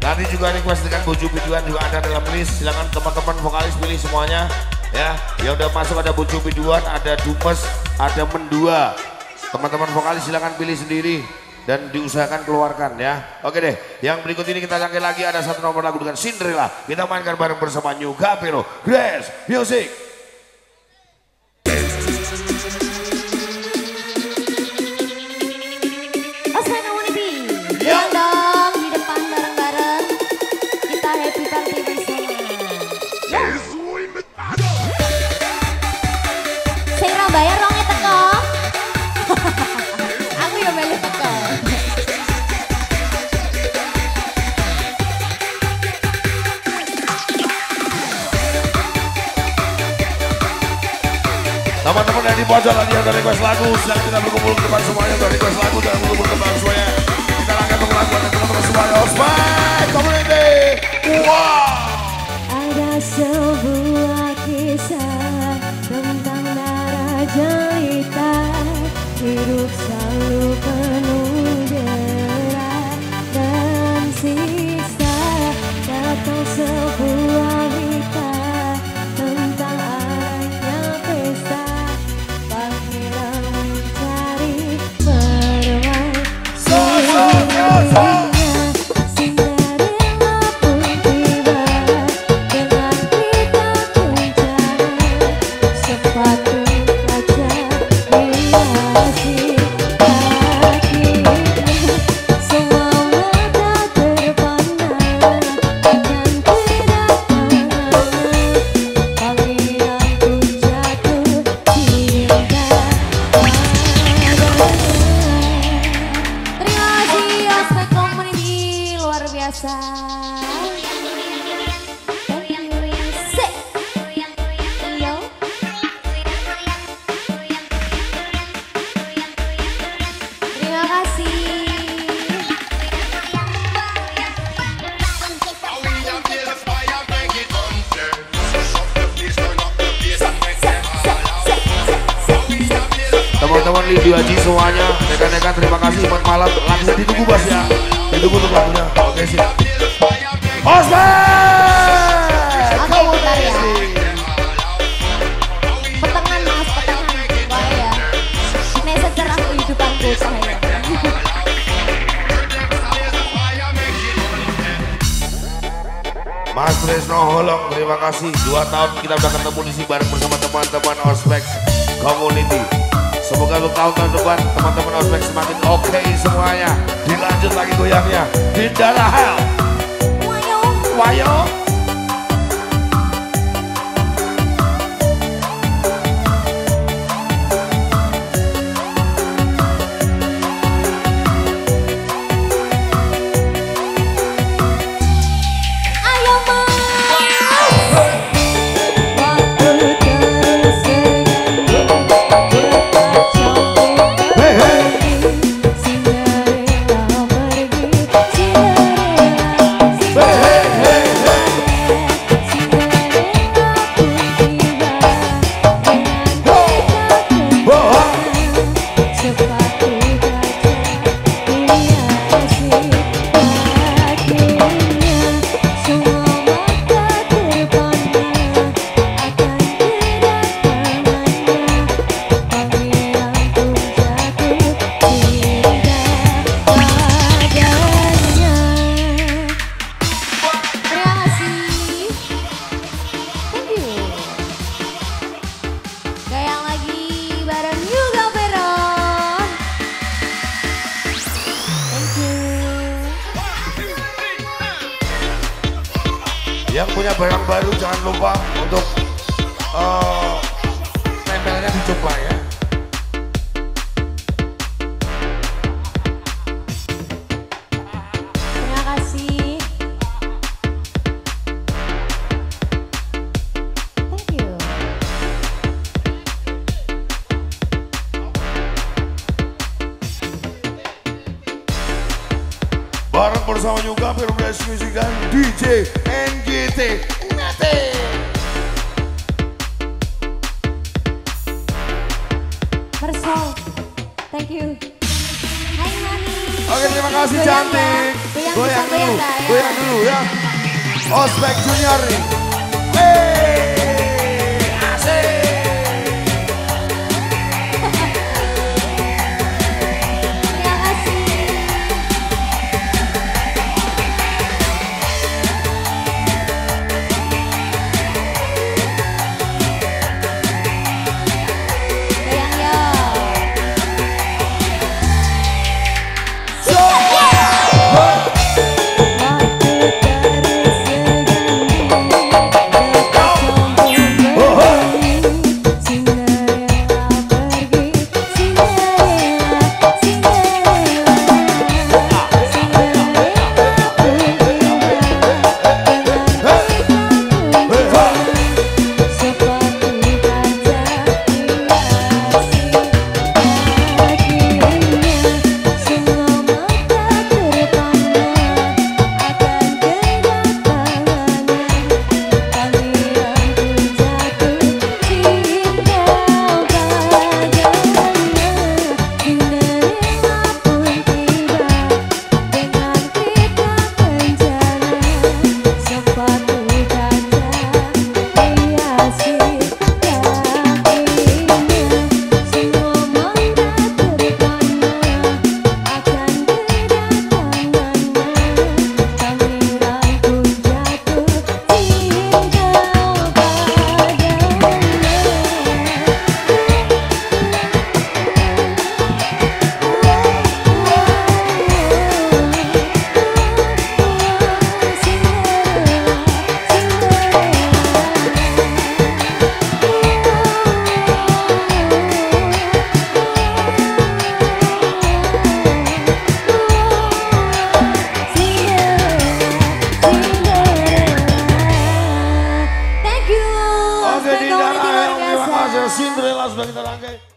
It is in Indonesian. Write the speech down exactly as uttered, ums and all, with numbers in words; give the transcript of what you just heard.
Nanti juga request dengan Buju Biduan juga ada dalam list. Silakan teman-teman vokalis pilih semuanya ya. Yang udah masuk ada Buju Biduan, ada Dumes, ada Mendua. Teman-teman vokalis silakan pilih sendiri dan diusahakan keluarkan ya. Oke deh, yang berikut ini kita cangkir lagi ada satu nomor lagu dengan Cinderella. Kita mainkan bareng bersama New Gapero. Grace Music. Bayar rongnya teko. Aku ya melu teko. Teman-teman yang di pojok lagi yang dari request lagu, silakan kita berkumpul ke depan semuanya untuk request lagu dan berkumpul ke depan semuanya. Kita akan untuk lagu dan teman-teman semuanya. Ospek Community. Wow. Ada sebuah kisah tentang darah jelita, hidup selalu penuh derah dan siksa. Datang sebuah berita tentang adanya pesta, pangeran mencari permainan. Teman-teman Lidio Haji semuanya, rekan-rekan terima kasih buat malam. Langsung ditunggu bos ya, ditunggu untuk lagunya. Oke sih. Ospek! Oke putar ya. Petengan mas, petengan. Wah ya. Ini secerah kehidupanku saya. Mas Tresno Holong, terima kasih. Dua tahun kita udah ketemu di sini bareng bersama teman-teman Ospek Community. Semoga untuk tahun-tahun depan teman-teman Ospek semakin oke okay semuanya. Dilanjut lagi goyangnya di Dara Hell. Wayo. Wayo. Yang punya barang baru jangan lupa untuk uh, tempelnya dicoba ya. Terima kasih. Thank you. Bareng bersama juga Grace Music dan D J N G T Nate. Persol, thank you. Hai Mani. Oke, terima kasih cantik. Yang goyang bisa dulu, goyang nggak, ya? goyang dulu ya. Ospek Junior nih. Hey, asik. Terima kasih. Goyang yo. Oke, Dinda, terima kasih. Cinderella sebagai terangkai.